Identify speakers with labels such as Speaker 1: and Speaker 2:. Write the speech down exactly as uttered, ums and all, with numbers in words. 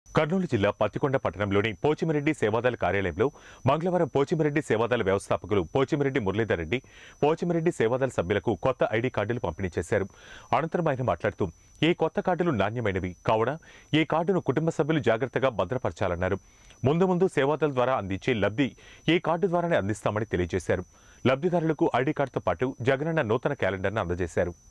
Speaker 1: కర్నూలు జిల్లా పత్తికొండ పట్టణంలోని పోచిమిరెడ్డి సేవాదళ కార్యాలయంలో మంగళవారం పోచిమిరెడ్డి సేవాదళ వ్యవస్థాపకులు పోచిమిరెడ్డి మురళీధర్ రెడ్డి పోచిమిరెడ్డి సేవాదళ సభ్యులకు కొత్త ఐడీ కార్డులు పంపిణీ చేశారు. అనంతరం ఆయన మాట్లాడుతూ ఈ కొత్త కార్డులు నాణ్యమైనవి కావున ఈ కార్డును కుటుంబ సభ్యులు జాగ్రత్తగా భద్రపరచాలన్నారు. ముందు ముందు సేవాదళ ద్వారా అందించే లబ్ధి ఈ కార్డు ద్వారానే అందిస్తామని తెలియజేశారు. లబ్ధిదారులకు ఐడీ కార్డుతో పాటు జగనన్న నూతన క్యాలెండర్ను అందజేశారు.